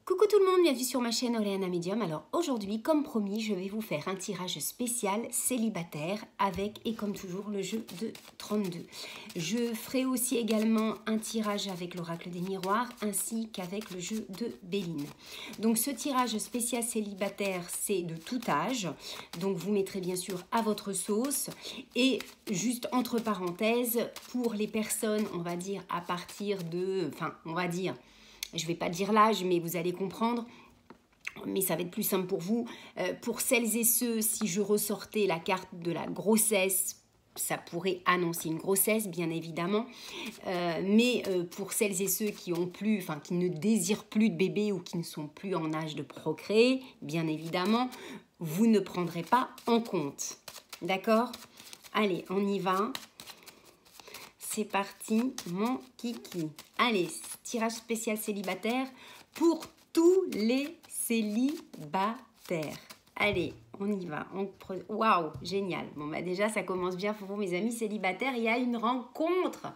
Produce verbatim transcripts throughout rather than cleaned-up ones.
Coucou tout le monde, bienvenue sur ma chaîne Oleana Medium. Alors aujourd'hui, comme promis, je vais vous faire un tirage spécial célibataire avec, et comme toujours, le jeu de trente-deux. Je ferai aussi également un tirage avec l'oracle des miroirs ainsi qu'avec le jeu de Béline. Donc ce tirage spécial célibataire, c'est de tout âge. Donc vous mettrez bien sûr à votre sauce. Et juste entre parenthèses, pour les personnes, on va dire à partir de, enfin on va dire, je ne vais pas dire l'âge, mais vous allez comprendre, mais ça va être plus simple pour vous. Euh, pour celles et ceux, si je ressortais la carte de la grossesse, ça pourrait annoncer une grossesse, bien évidemment. Euh, mais euh, pour celles et ceux qui ont plus, enfin qui ne désirent plus de bébé ou qui ne sont plus en âge de procréer, bien évidemment, vous ne prendrez pas en compte. D'accord? Allez, on y va. C'est parti, mon kiki. Allez, tirage spécial célibataire pour tous les célibataires. Allez, on y va. Waouh, génial. Bon, bah déjà, ça commence bien pour vous, mes amis célibataires. Il y a une rencontre.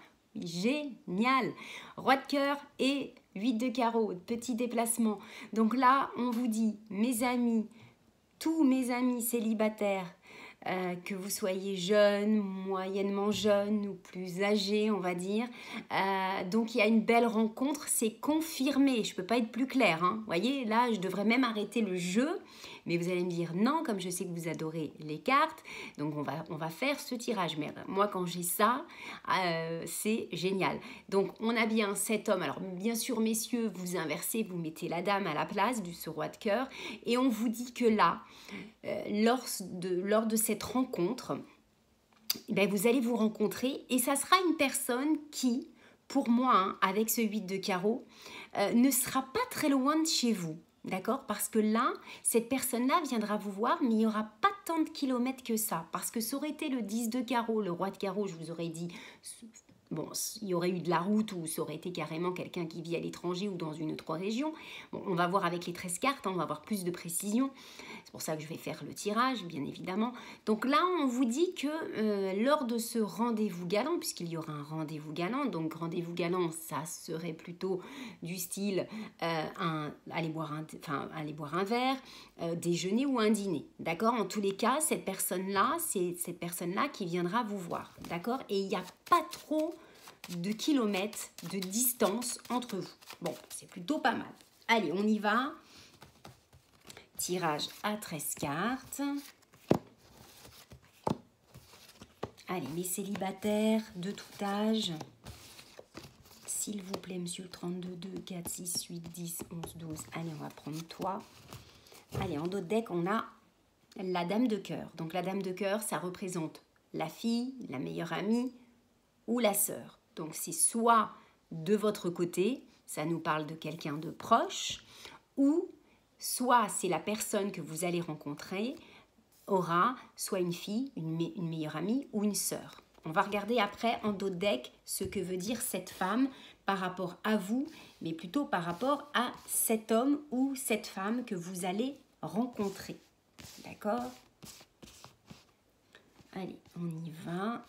Génial. Roi de cœur et huit de carreau. Petit déplacement. Donc là, on vous dit, mes amis, tous mes amis célibataires, Euh, que vous soyez jeune, moyennement jeune ou plus âgé, on va dire. Euh, donc, il y a une belle rencontre, c'est confirmé. Je ne peux pas être plus claire. Hein. Vous voyez, là, je devrais même arrêter le jeu. Mais vous allez me dire non, comme je sais que vous adorez les cartes. Donc, on va, on va faire ce tirage. Mais moi, quand j'ai ça, euh, c'est génial. Donc, on a bien cet homme. Alors, bien sûr, messieurs, vous inversez, vous mettez la dame à la place du ce roi de cœur. Et on vous dit que là, euh, lors, de, lors de cette rencontre, ben, vous allez vous rencontrer et ça sera une personne qui, pour moi, hein, avec ce huit de carreau, euh, ne sera pas très loin de chez vous. D'accord? Parce que là, cette personne-là viendra vous voir, mais il n'y aura pas tant de kilomètres que ça. Parce que ça aurait été le dix de carreau, le roi de carreau, je vous aurais dit, bon, il y aurait eu de la route ou ça aurait été carrément quelqu'un qui vit à l'étranger ou dans une autre région. Bon, on va voir avec les treize cartes, hein, on va avoir plus de précision. C'est pour ça que je vais faire le tirage, bien évidemment. Donc là, on vous dit que euh, lors de ce rendez-vous galant, puisqu'il y aura un rendez-vous galant, donc rendez-vous galant, ça serait plutôt du style euh, un, aller, boire un, enfin, aller boire un verre, euh, déjeuner ou un dîner. D'accord? En tous les cas, cette personne-là, c'est cette personne-là qui viendra vous voir. D'accord? Et il n'y a pas trop de kilomètres de distance entre vous. Bon, c'est plutôt pas mal. Allez, on y va. Tirage à treize cartes. Allez, les célibataires de tout âge. S'il vous plaît, monsieur, trente-deux, deux, quatre, six, huit, dix, onze, douze. Allez, on va prendre toi. Allez, en d'autres decks, on a la dame de cœur. Donc, la dame de cœur, ça représente la fille, la meilleure amie ou la sœur. Donc, c'est soit de votre côté, ça nous parle de quelqu'un de proche, ou soit c'est la personne que vous allez rencontrer aura soit une fille, une, me une meilleure amie ou une sœur. On va regarder après en d'autres decks ce que veut dire cette femme par rapport à vous, mais plutôt par rapport à cet homme ou cette femme que vous allez rencontrer. D'accord? Allez, on y va.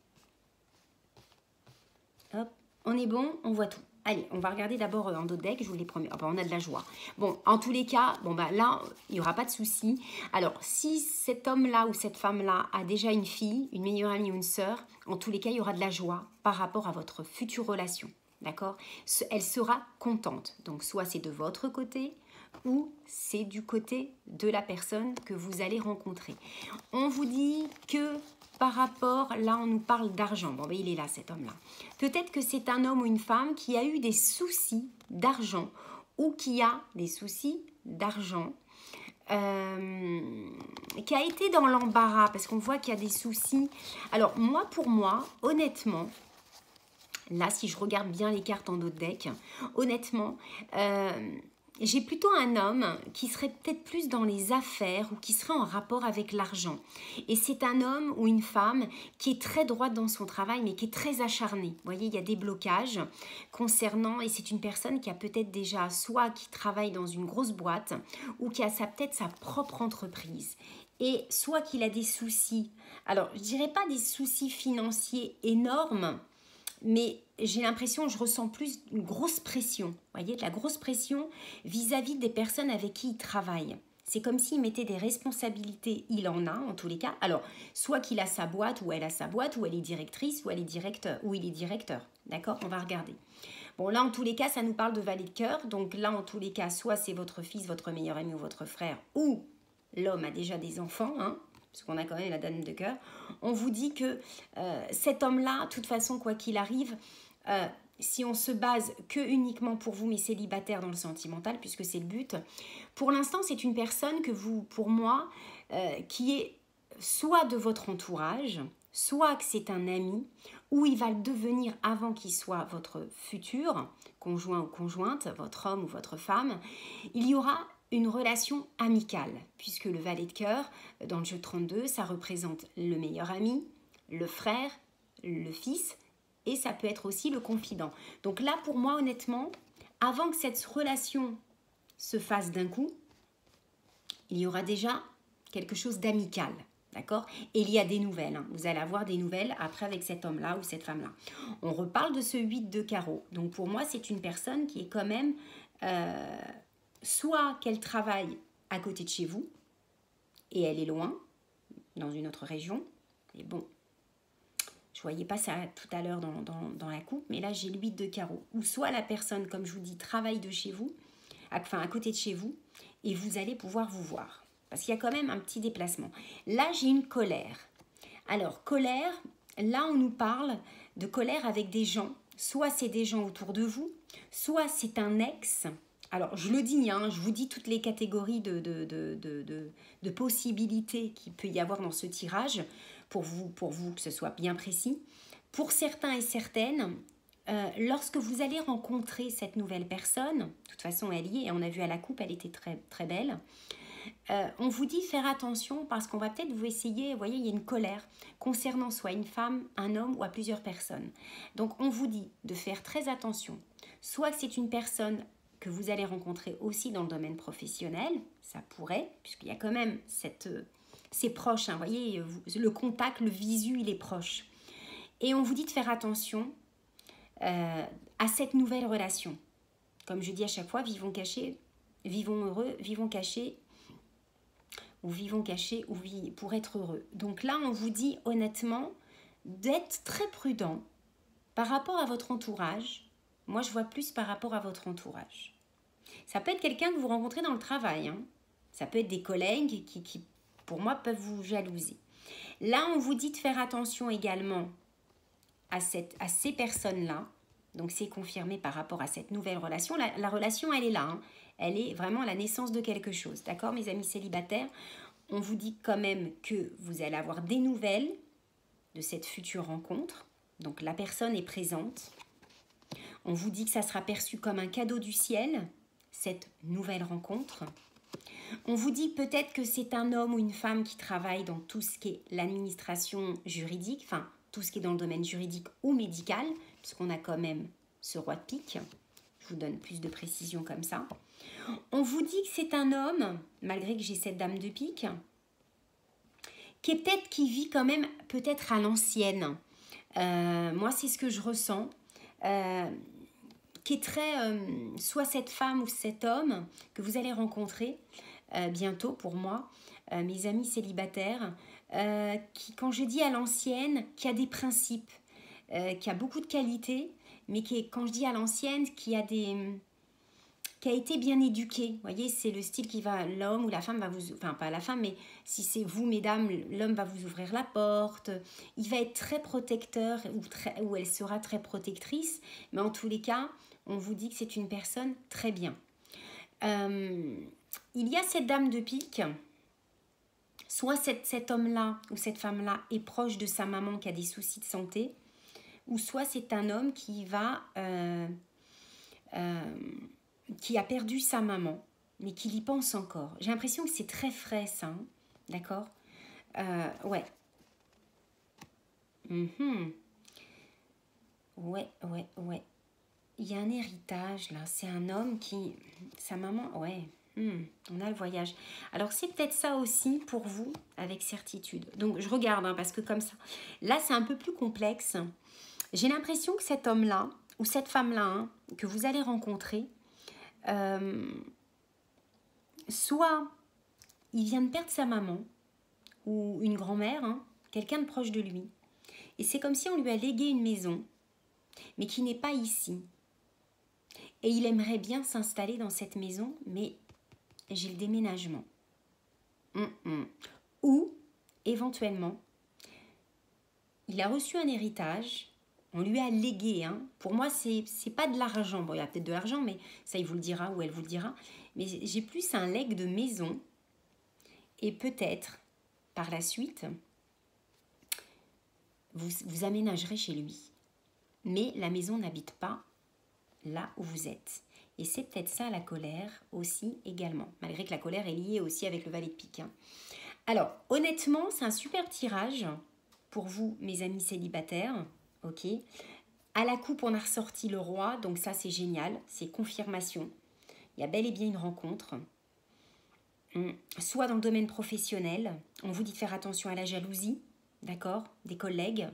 Hop, on est bon, on voit tout. Allez, on va regarder d'abord en d'autres decks, je vous les promets. Oh, bah, on a de la joie. Bon, en tous les cas, bon bah là, il n'y aura pas de souci. Alors, si cet homme-là ou cette femme-là a déjà une fille, une meilleure amie ou une sœur, en tous les cas, il y aura de la joie par rapport à votre future relation. D'accord? Elle sera contente. Donc, soit c'est de votre côté, ou c'est du côté de la personne que vous allez rencontrer. On vous dit que par rapport, là on nous parle d'argent, bon ben il est là cet homme-là. Peut-être que c'est un homme ou une femme qui a eu des soucis d'argent ou qui a des soucis d'argent, euh, qui a été dans l'embarras parce qu'on voit qu'il y a des soucis. Alors moi pour moi, honnêtement, là si je regarde bien les cartes en d'autres decks, honnêtement, euh, j'ai plutôt un homme qui serait peut-être plus dans les affaires ou qui serait en rapport avec l'argent. Et c'est un homme ou une femme qui est très droite dans son travail, mais qui est très acharné. Vous voyez, il y a des blocages concernant, et c'est une personne qui a peut-être déjà, soit qui travaille dans une grosse boîte, ou qui a peut-être sa propre entreprise. Et soit qu'il a des soucis, alors je dirais pas des soucis financiers énormes, mais j'ai l'impression, je ressens plus une grosse pression, vous voyez, de la grosse pression vis-à-vis des personnes avec qui il travaille. C'est comme s'il mettait des responsabilités, il en a en tous les cas. Alors, soit qu'il a sa boîte, ou elle a sa boîte, ou elle est directrice, ou elle est directeur, ou il est directeur. D'accord? On va regarder. Bon, là, en tous les cas, ça nous parle de valet de cœur. Donc là, en tous les cas, soit c'est votre fils, votre meilleur ami ou votre frère, ou l'homme a déjà des enfants, hein, parce qu'on a quand même la dame de cœur. On vous dit que euh, cet homme-là, de toute façon, quoi qu'il arrive, euh, si on se base que uniquement pour vous, mais célibataire dans le sentimental, puisque c'est le but, pour l'instant, c'est une personne que vous, pour moi, euh, qui est soit de votre entourage, soit que c'est un ami, ou il va le devenir avant qu'il soit votre futur conjoint ou conjointe, votre homme ou votre femme. Il y aura une relation amicale, puisque le valet de cœur, dans le jeu trente-deux, ça représente le meilleur ami, le frère, le fils, et ça peut être aussi le confident. Donc là, pour moi, honnêtement, avant que cette relation se fasse d'un coup, il y aura déjà quelque chose d'amical, d'accord? Et il y a des nouvelles, hein. Vous allez avoir des nouvelles après avec cet homme-là ou cette femme-là. On reparle de ce huit de carreau. Donc pour moi, c'est une personne qui est quand même, euh, soit qu'elle travaille à côté de chez vous, et elle est loin, dans une autre région, et bon, je ne voyais pas ça tout à l'heure dans, dans, dans la coupe, mais là j'ai le huit de carreau. Ou soit la personne, comme je vous dis, travaille de chez vous, enfin à côté de chez vous, et vous allez pouvoir vous voir. Parce qu'il y a quand même un petit déplacement. Là, j'ai une colère. Alors, colère, là, on nous parle de colère avec des gens. Soit c'est des gens autour de vous, soit c'est un ex. Alors, je le dis, hein, je vous dis toutes les catégories de, de, de, de, de, de possibilités qu'il peut y avoir dans ce tirage, pour vous, pour vous que ce soit bien précis. Pour certains et certaines, euh, lorsque vous allez rencontrer cette nouvelle personne, de toute façon, elle y est, et on a vu à la coupe, elle était très, très belle. Euh, on vous dit faire attention parce qu'on va peut-être vous essayer, vous voyez, il y a une colère concernant soit une femme, un homme ou à plusieurs personnes. Donc, on vous dit de faire très attention. Soit que c'est une personne que vous allez rencontrer aussi dans le domaine professionnel, ça pourrait, puisqu'il y a quand même cette, euh, c'est proche, hein, vous voyez, vous, le contact, le visu, il est proche. Et on vous dit de faire attention euh, à cette nouvelle relation. Comme je dis à chaque fois, vivons cachés, vivons heureux, vivons cachés, ou vivons cachés ou vi pour être heureux. Donc là, on vous dit honnêtement d'être très prudent par rapport à votre entourage. Moi, je vois plus par rapport à votre entourage. Ça peut être quelqu'un que vous rencontrez dans le travail, hein. Ça peut être des collègues qui, qui, pour moi, peuvent vous jalouser. Là, on vous dit de faire attention également à, cette, à ces personnes-là. Donc, c'est confirmé par rapport à cette nouvelle relation. La, la relation, elle est là, hein. Elle est vraiment à la naissance de quelque chose. D'accord, mes amis célibataires? On vous dit quand même que vous allez avoir des nouvelles de cette future rencontre. Donc, la personne est présente. On vous dit que ça sera perçu comme un cadeau du ciel, cette nouvelle rencontre. On vous dit peut-être que c'est un homme ou une femme qui travaille dans tout ce qui est l'administration juridique, enfin, tout ce qui est dans le domaine juridique ou médical, puisqu'on a quand même ce roi de pique. Je vous donne plus de précision comme ça. On vous dit que c'est un homme, malgré que j'ai cette dame de pique, qui est peut-être, qui vit quand même peut-être à l'ancienne. Euh, moi, c'est ce que je ressens. Euh, qui est très, euh, soit cette femme ou cet homme que vous allez rencontrer euh, bientôt pour moi, euh, mes amis célibataires, euh, qui, quand je dis à l'ancienne, qui a des principes, euh, qui a beaucoup de qualités, mais qui est, quand je dis à l'ancienne, qui a des... qui a été bien éduqué. Vous voyez, c'est le style qui va, l'homme ou la femme va vous... Enfin, pas la femme, mais si c'est vous, mesdames, l'homme va vous ouvrir la porte. Il va être très protecteur ou, très, ou elle sera très protectrice. Mais en tous les cas, on vous dit que c'est une personne très bien. Euh, il y a cette dame de pique. Soit cette, cet homme-là ou cette femme-là est proche de sa maman qui a des soucis de santé. Ou soit c'est un homme qui va... Euh, euh, qui a perdu sa maman, mais qui y pense encore. J'ai l'impression que c'est très frais, ça. Hein, d'accord euh, Ouais. Mm-hmm. Ouais, ouais, ouais. Il y a un héritage, là. C'est un homme qui... Sa maman... Ouais. Mm. On a le voyage. Alors, c'est peut-être ça aussi pour vous, avec certitude. Donc, je regarde, hein, parce que comme ça... Là, c'est un peu plus complexe. J'ai l'impression que cet homme-là, ou cette femme-là, hein, que vous allez rencontrer, euh, soit il vient de perdre sa maman, ou une grand-mère, hein, quelqu'un de proche de lui. Et c'est comme si on lui a légué une maison, mais qui n'est pas ici. Et il aimerait bien s'installer dans cette maison, mais j'ai le déménagement. Hum, hum. Ou, éventuellement, il a reçu un héritage, on lui a légué. Hein. Pour moi, c'est c'est pas de l'argent. Bon, il y a peut-être de l'argent, mais ça, il vous le dira ou elle vous le dira. Mais j'ai plus un legs de maison. Et peut-être, par la suite, vous, vous aménagerez chez lui. Mais la maison n'habite pas là où vous êtes. Et c'est peut-être ça la colère aussi également. Malgré que la colère est liée aussi avec le valet de pique. Hein. Alors, honnêtement, c'est un super tirage pour vous, mes amis célibataires. Ok. À la coupe, on a ressorti le roi. Donc ça, c'est génial. C'est confirmation. Il y a bel et bien une rencontre. Soit dans le domaine professionnel, on vous dit de faire attention à la jalousie, d'accord, des collègues.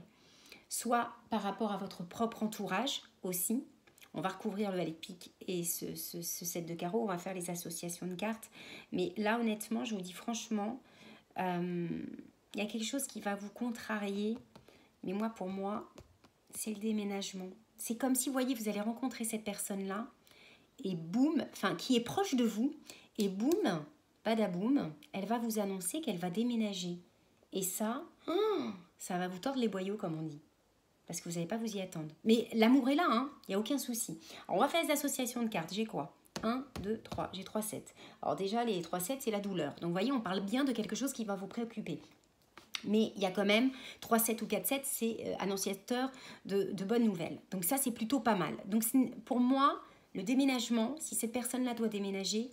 Soit par rapport à votre propre entourage aussi. On va recouvrir le valet de pique et ce, ce, ce set de carreaux. On va faire les associations de cartes. Mais là, honnêtement, je vous dis franchement, euh, il y a quelque chose qui va vous contrarier. Mais moi, pour moi, c'est le déménagement. C'est comme si, vous voyez, vous allez rencontrer cette personne-là et boum, enfin, qui est proche de vous. Et boum, badaboum, elle va vous annoncer qu'elle va déménager. Et ça, hum, ça va vous tordre les boyaux, comme on dit. Parce que vous n'allez pas vous y attendre. Mais l'amour est là, hein, il n'y a aucun souci. Alors, on va faire les associations de cartes. J'ai quoi? un, deux, trois. J'ai trois sets. Alors déjà, les trois sets, c'est la douleur. Donc, vous voyez, on parle bien de quelque chose qui va vous préoccuper. Mais il y a quand même trois sets ou quatre sets, c'est euh, annonciateur de, de bonnes nouvelles. Donc ça, c'est plutôt pas mal. Donc pour moi, le déménagement, si cette personne-là doit déménager,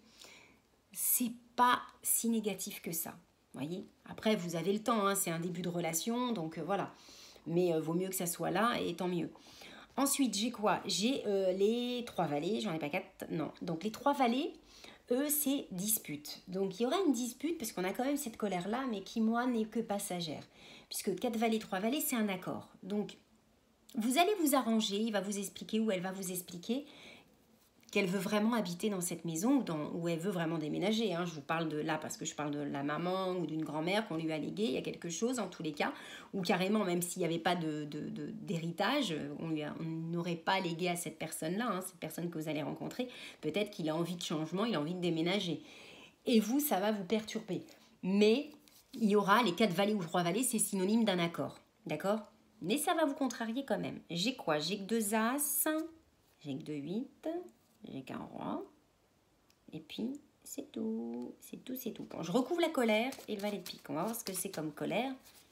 c'est pas si négatif que ça. Voyez. Après, vous avez le temps, hein, c'est un début de relation, donc euh, voilà. Mais euh, vaut mieux que ça soit là, et tant mieux. Ensuite, j'ai quoi? J'ai euh, les trois valets, j'en ai pas quatre, non. Donc les trois valets, eux, c'est dispute. Donc il y aura une dispute, parce qu'on a quand même cette colère-là, mais qui, moi, n'est que passagère. Puisque quatre valets, trois valets, c'est un accord. Donc, vous allez vous arranger, il va vous expliquer, ou elle va vous expliquer qu'elle veut vraiment habiter dans cette maison, ou dans, où elle veut vraiment déménager. Hein. Je vous parle de là parce que je parle de la maman ou d'une grand-mère qu'on lui a légué. Il y a quelque chose en tous les cas, ou carrément, même s'il n'y avait pas de, de, de, d'héritage, on n'aurait pas légué à cette personne-là, hein, cette personne que vous allez rencontrer. Peut-être qu'il a envie de changement, il a envie de déménager. Et vous, ça va vous perturber. Mais il y aura les quatre valets ou trois valets, c'est synonyme d'un accord. D'accord? Mais ça va vous contrarier quand même. J'ai quoi? J'ai que deux as, j'ai que deux huit... J'ai qu'un roi. Et puis, c'est tout. C'est tout, c'est tout. Bon, je recouvre la colère et le valet de pique. On va voir ce que c'est comme colère.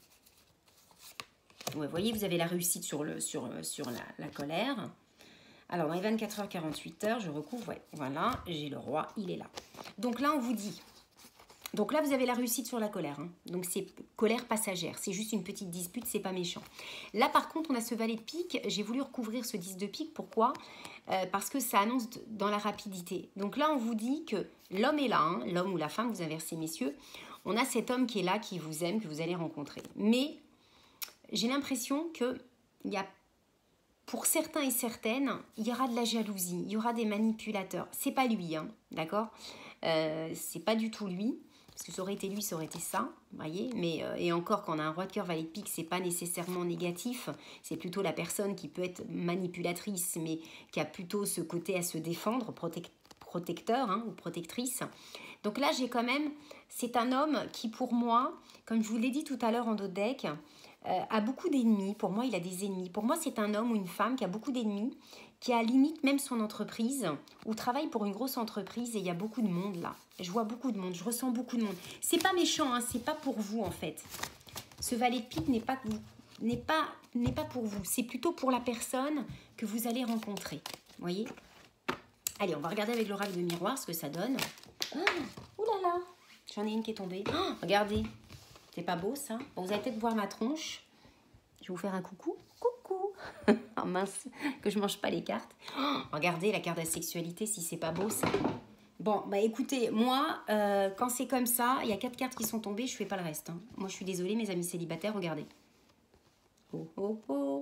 Ouais, vous voyez, vous avez la réussite sur, le, sur, sur la, la colère. Alors, dans les vingt-quatre heures, quarante-huit heures, je recouvre. Ouais, voilà, j'ai le roi, il est là. Donc là, on vous dit... Donc là, vous avez la réussite sur la colère. Hein. Donc c'est colère passagère. C'est juste une petite dispute, c'est pas méchant. Là, par contre, on a ce valet de pique. J'ai voulu recouvrir ce dix de pique. Pourquoi? euh, Parce que ça annonce dans la rapidité. Donc là, on vous dit que l'homme est là. Hein, l'homme ou la femme, vous inversez, messieurs. On a cet homme qui est là, qui vous aime, que vous allez rencontrer. Mais j'ai l'impression que il y a, pour certains et certaines, il y aura de la jalousie. Il y aura des manipulateurs. C'est pas lui, hein, d'accord euh, C'est pas du tout lui. Parce que ça aurait été lui, ça aurait été ça, vous voyez. Mais, euh, et encore, quand on a un roi de cœur, valet de pique, c'est pas nécessairement négatif. C'est plutôt la personne qui peut être manipulatrice, mais qui a plutôt ce côté à se défendre, protec protecteur hein, ou protectrice. Donc là, j'ai quand même... C'est un homme qui, pour moi, comme je vous l'ai dit tout à l'heure en dos de deck, euh, a beaucoup d'ennemis. Pour moi, il a des ennemis. Pour moi, c'est un homme ou une femme qui a beaucoup d'ennemis, qui a limite même son entreprise, ou travaille pour une grosse entreprise, et il y a beaucoup de monde là. Je vois beaucoup de monde, je ressens beaucoup de monde. C'est pas méchant, hein, c'est pas pour vous en fait. Ce valet de pique n'est pas, n'est pas, n'est pas pour vous, c'est plutôt pour la personne que vous allez rencontrer. Vous voyez? Allez, on va regarder avec l'oracle de miroir ce que ça donne. Oh, oulala, j'en ai une qui est tombée. Oh, regardez, c'est pas beau ça? Bon, vous allez peut-être voir ma tronche. Je vais vous faire un coucou. Coucou. Oh mince, que je mange pas les cartes. Oh, regardez la carte de la sexualité, si c'est pas beau ça. Bon, bah écoutez, moi, euh, quand c'est comme ça, il y a quatre cartes qui sont tombées, je fais pas le reste. Hein. Moi, je suis désolée, mes amis célibataires, regardez. Oh, oh, oh.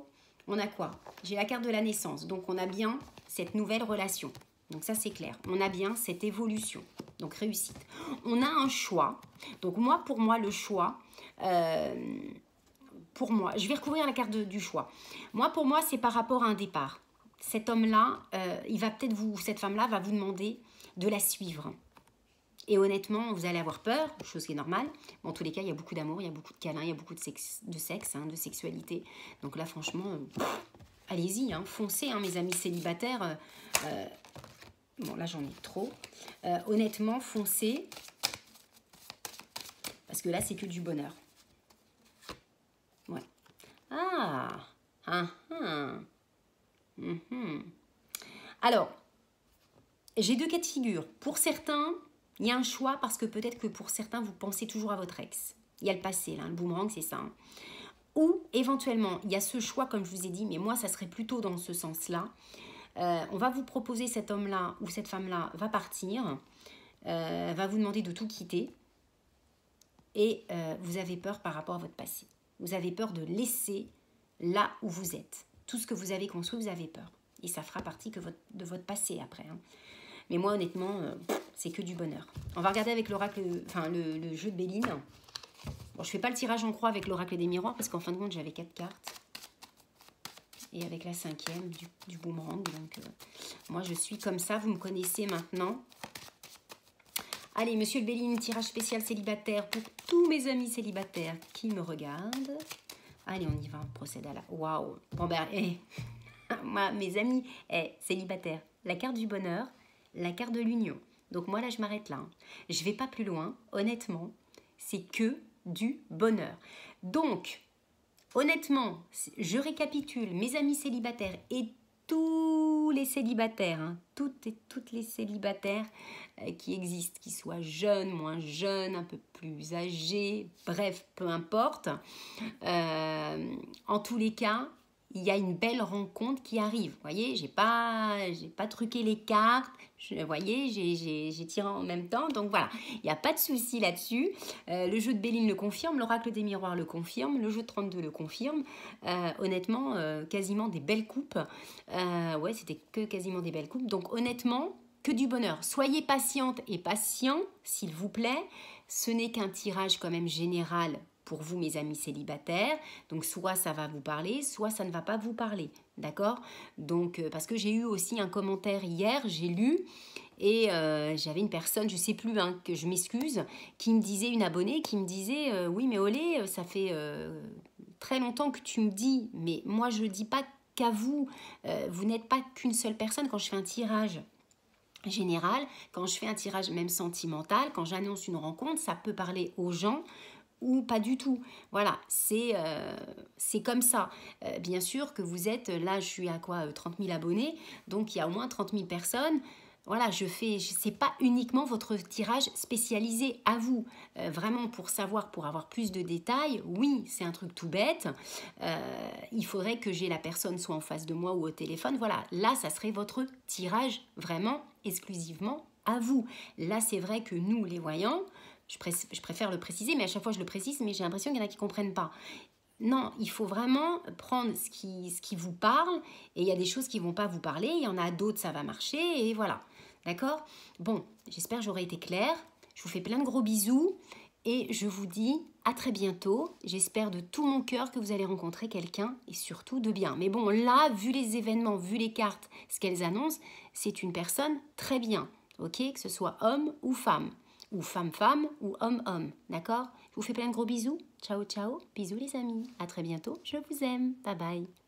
on a quoi? J'ai la carte de la naissance, donc on a bien cette nouvelle relation. Donc ça, c'est clair. On a bien cette évolution, donc réussite. On a un choix. Donc moi, pour moi, le choix... Euh, pour moi, je vais recouvrir la carte de, du choix. Moi, pour moi, c'est par rapport à un départ. Cet homme-là, euh, il va peut-être vous, cette femme-là va vous demander de la suivre. Et honnêtement, vous allez avoir peur, chose qui est normale. Mais en tous les cas, il y a beaucoup d'amour, il y a beaucoup de câlins, il y a beaucoup de sexe, de, sexe, hein, de sexualité. Donc là, franchement, euh, allez-y, hein, foncez, hein, mes amis célibataires. Euh, euh, bon, là, j'en ai trop. Euh, honnêtement, foncez. Parce que là, c'est que du bonheur. Ouais. Ah, ah, ah. Mm-hmm. Alors, j'ai deux cas de figure. Pour certains, il y a un choix parce que peut-être que pour certains, vous pensez toujours à votre ex. Il y a le passé, là, le boomerang, c'est ça. Hein. Ou éventuellement, il y a ce choix, comme je vous ai dit, mais moi, ça serait plutôt dans ce sens-là. Euh, on va vous proposer cet homme-là ou cette femme-là va partir, euh, va vous demander de tout quitter. Et euh, vous avez peur par rapport à votre passé. Vous avez peur de laisser là où vous êtes. Tout ce que vous avez construit, vous avez peur. Et ça fera partie que votre, de votre passé après. Hein. Mais moi, honnêtement, euh, c'est que du bonheur. On va regarder avec l'oracle, enfin le, le jeu de Béline. Bon, je ne fais pas le tirage en croix avec l'oracle des miroirs parce qu'en fin de compte, j'avais quatre cartes. Et avec la cinquième du, du boomerang. Donc, euh, moi, je suis comme ça. Vous me connaissez maintenant. Allez, monsieur le Béline, tirage spécial célibataire pour tous mes amis célibataires qui me regardent. Allez, on y va, on procède à la... Waouh. Bon, ben, hey. Moi, mes amis hey, célibataires, la carte du bonheur, la carte de l'union. Donc moi, là, je m'arrête là. Hein. Je ne vais pas plus loin. Honnêtement, c'est que du bonheur. Donc, honnêtement, je récapitule. Mes amis célibataires et tous les célibataires, hein, toutes et toutes les célibataires euh, qui existent, qu'ils soient jeunes, moins jeunes, un peu plus âgés, bref, peu importe. Euh, en tous les cas, il y a une belle rencontre qui arrive. Vous voyez, j'ai pas, j'ai pas truqué les cartes. Je, vous voyez, j'ai tiré en même temps. Donc voilà, il n'y a pas de souci là-dessus. Euh, le jeu de Béline le confirme, l'oracle des miroirs le confirme, le jeu de trente-deux le confirme. Euh, honnêtement, euh, quasiment des belles coupes. Euh, ouais, c'était que quasiment des belles coupes. Donc honnêtement, que du bonheur. Soyez patiente et patient, s'il vous plaît. Ce n'est qu'un tirage quand même général pour vous, mes amis célibataires. Donc, soit ça va vous parler, soit ça ne va pas vous parler. D'accord? Donc, euh, parce que j'ai eu aussi un commentaire hier, j'ai lu, et euh, j'avais une personne, je ne sais plus, hein, que je m'excuse, qui me disait, une abonnée, qui me disait, euh, oui, mais Olé, ça fait euh, très longtemps que tu me dis, mais moi, je ne dis pas qu'à vous. Euh, vous n'êtes pas qu'une seule personne quand je fais un tirage général, quand je fais un tirage même sentimental, quand j'annonce une rencontre, ça peut parler aux gens, ou pas du tout. Voilà, c'est euh, c'est comme ça. Euh, bien sûr que vous êtes, là je suis à quoi, trente mille abonnés, donc il y a au moins trente mille personnes. Voilà, je fais, c'est pas uniquement votre tirage spécialisé à vous. Euh, vraiment pour savoir, pour avoir plus de détails, oui, c'est un truc tout bête. Euh, il faudrait que j'ai la personne soit en face de moi ou au téléphone. Voilà, là ça serait votre tirage vraiment exclusivement à vous. Là c'est vrai que nous les voyants, Je, je préfère le préciser, mais à chaque fois je le précise, mais j'ai l'impression qu'il y en a qui ne comprennent pas. Non, il faut vraiment prendre ce qui, ce qui vous parle, et il y a des choses qui ne vont pas vous parler, il y en a d'autres, ça va marcher, et voilà. D'accord? Bon, j'espère que j'aurai été claire. Je vous fais plein de gros bisous, et je vous dis à très bientôt. J'espère de tout mon cœur que vous allez rencontrer quelqu'un, et surtout de bien. Mais bon, là, vu les événements, vu les cartes, ce qu'elles annoncent, c'est une personne très bien, ok? Que ce soit homme ou femme. Ou femme-femme, ou homme-homme, d'accord? Je vous fais plein de gros bisous. Ciao, ciao. Bisous les amis. À très bientôt. Je vous aime. Bye bye.